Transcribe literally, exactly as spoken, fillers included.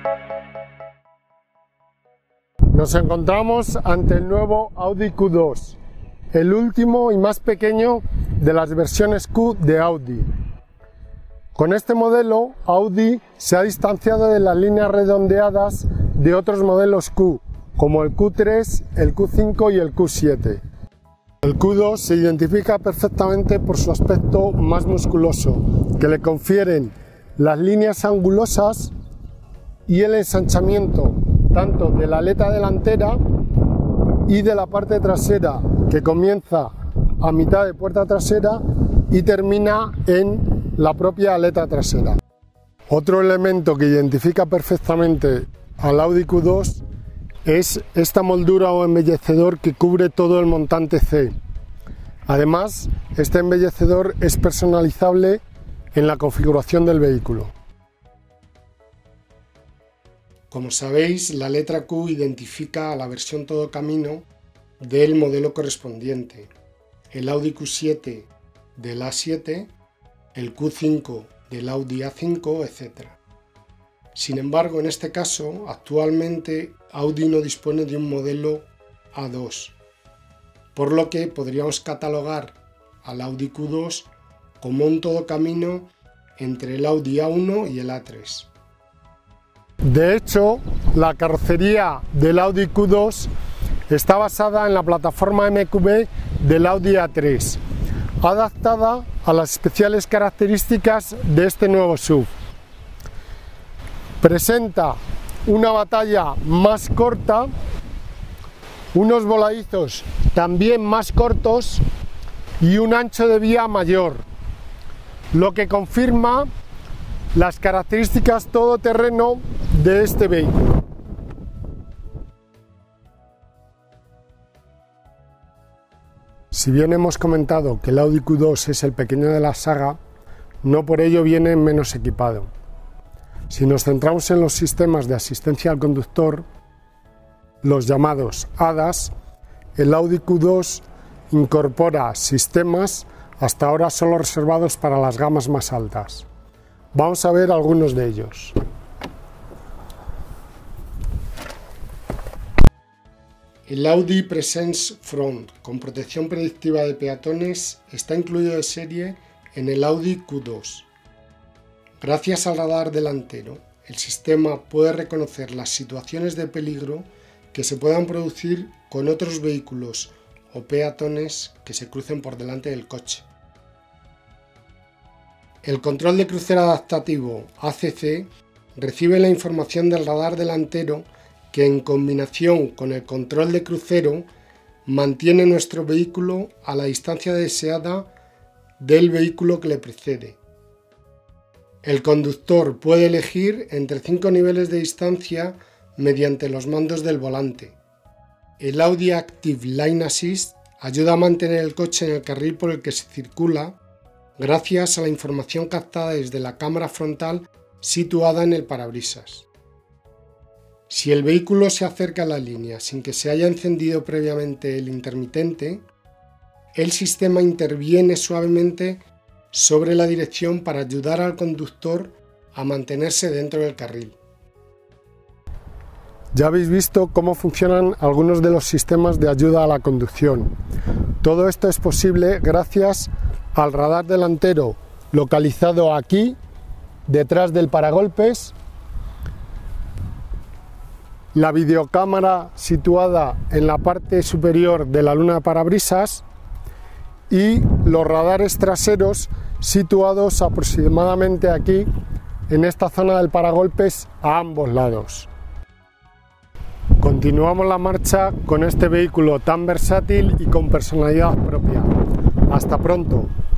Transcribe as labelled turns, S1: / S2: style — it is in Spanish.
S1: Nos encontramos ante el nuevo Audi Q dos, el último y más pequeño de las versiones Q de Audi. Con este modelo, Audi se ha distanciado de las líneas redondeadas de otros modelos Q, como el Q tres, el Q cinco y el Q siete. El Q dos se identifica perfectamente por su aspecto más musculoso, que le confieren las líneas angulosas y el ensanchamiento tanto de la aleta delantera y de la parte trasera, que comienza a mitad de puerta trasera y termina en la propia aleta trasera. Otro elemento que identifica perfectamente al Audi Q dos es esta moldura o embellecedor que cubre todo el montante C. Además, este embellecedor es personalizable en la configuración del vehículo. Como sabéis, la letra Q identifica a la versión todo camino del modelo correspondiente, el Audi Q siete del A siete, el Q cinco del Audi A cinco, etcétera. Sin embargo, en este caso, actualmente Audi no dispone de un modelo A dos, por lo que podríamos catalogar al Audi Q dos como un todo camino entre el Audi A uno y el A tres. De hecho, la carrocería del Audi Q dos está basada en la plataforma M Q B del Audi A tres, adaptada a las especiales características de este nuevo S U V. Presenta una batalla más corta, unos voladizos también más cortos y un ancho de vía mayor, lo que confirma las características todoterreno de este vehículo. Si bien hemos comentado que el Audi Q dos es el pequeño de la saga, no por ello viene menos equipado. Si nos centramos en los sistemas de asistencia al conductor, los llamados A D A S, el Audi Q dos incorpora sistemas hasta ahora solo reservados para las gamas más altas. Vamos a ver algunos de ellos. El Audi Presence Front con protección predictiva de peatones está incluido de serie en el Audi Q dos. Gracias al radar delantero, el sistema puede reconocer las situaciones de peligro que se puedan producir con otros vehículos o peatones que se crucen por delante del coche. El control de crucero adaptativo A C C recibe la información del radar delantero que, en combinación con el control de crucero, mantiene nuestro vehículo a la distancia deseada del vehículo que le precede. El conductor puede elegir entre cinco niveles de distancia mediante los mandos del volante. El Audi Active Lane Assist ayuda a mantener el coche en el carril por el que se circula gracias a la información captada desde la cámara frontal situada en el parabrisas. Si el vehículo se acerca a la línea sin que se haya encendido previamente el intermitente, el sistema interviene suavemente sobre la dirección para ayudar al conductor a mantenerse dentro del carril. Ya habéis visto cómo funcionan algunos de los sistemas de ayuda a la conducción. Todo esto es posible gracias al radar delantero localizado aquí, detrás del paragolpes, la videocámara situada en la parte superior de la luna de parabrisas y los radares traseros situados aproximadamente aquí, en esta zona del paragolpes, a ambos lados. Continuamos la marcha con este vehículo tan versátil y con personalidad propia. Hasta pronto.